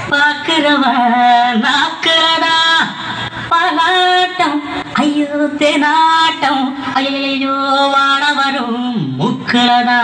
பாக்குறவ நாக்குறடா பாலாட்டம் ஐயோ தேனாட்டம் ஐயோ வாழ வரும் முக்குறடா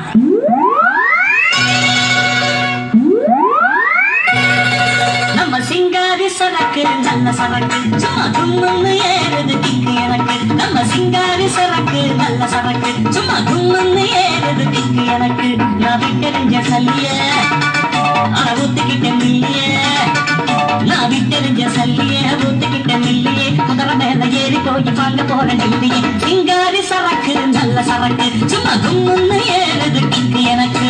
நம்ம சிங்காரி சரக்கு நல்ல சரக்கு சும்மா கும்முன்னு ஏறுது கிக்கு எனக்கு நம்ம சிங்காரி சரக்கு நல்ல சரக்கு சும்மா கும்முன்னு ஏறுது கிக்கு எனக்கு நான் விட்டெறிஞ்ச சல்லிய ஊத்துக்கிட்ட மில்லிய நான் விட்டெறிஞ்ச சல்லிய ஊத்துக்கிட்ட மில்லியே குதிரை மேல ஏறி போய் வாங்க போறேன் இல்லையே சிங்காரி சரக்கு நல்ல சரக்கு சும்மா கும்முன்னு ஏறுது கிக்கு எனக்கு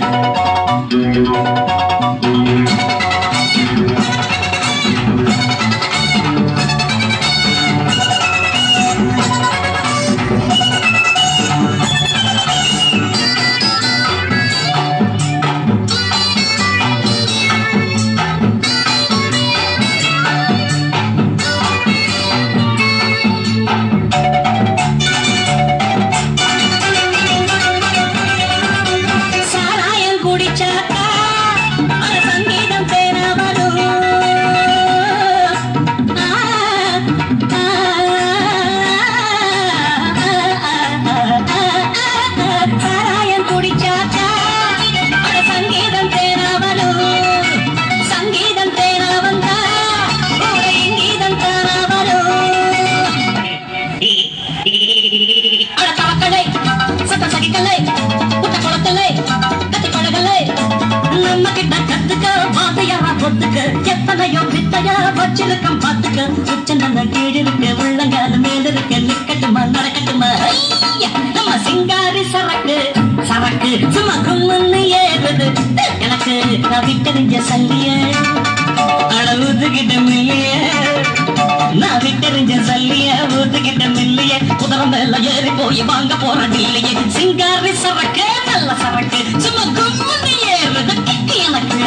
எத்தனையோ வித்தையா வச்சிருக்கம் பாத்துக்க உச்சந்தந்த கீழிருக்க உள்ளங்கால மேலிருக்க நிக்கட்டுமா நடக்கட்டுமா நம்ம சிங்காரி சரக்கு சரக்கு சும்மா கும்முன்னு ஏறுது எனக்கு நான் விட்டறிஞ்ச சல்லிய ஊத்துக்கிட்ட மில்லிய நான் விட்டறிஞ்ச சல்லிய ஊத்துக்கிட்ட மில்லிய குதிரை மேல ஏறி போய் வாங்க போறேன் இல்லையே சிங்காரி சரக்கு நல்ல சரக்கு சும்மா கும்முன்னு ஏறுது எனக்கு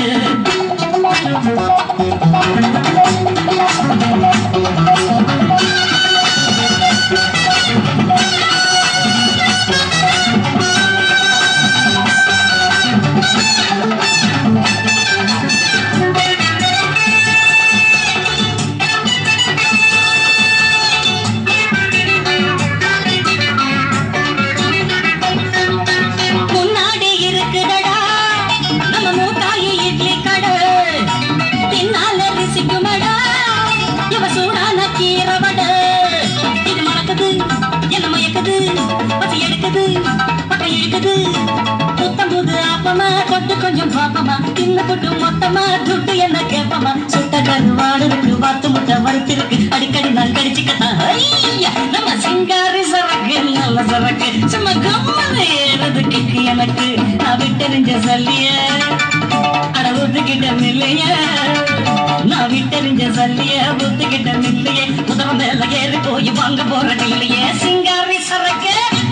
கொஞ்சம் பாப்பமா தின்ன கொட்டு மொத்தமா துட்டு என்ன கேப்பமா சுட்ட கருவாடு இருக்கு வாத்து முட்டை வறுத்திருக்கு அடிக்கடி நான் கடிச்சுக்கத்தான் நம்ம சிங்காரி சரக்கு நல்ல சரக்கு சும்மா கம்மனு ஏறது கிக்கு எனக்கு நான் விட்டறிஞ்ச சல்லிய ஊத்துக்கிட்ட மில்லைய நான் விட்டறிஞ்ச சல்லிய ஊத்துக்கிட்ட மில்லையே குதிரை மேல ஏறி போய் வாங்க போறேன் இல்லையே சிங்காரி சரக்கு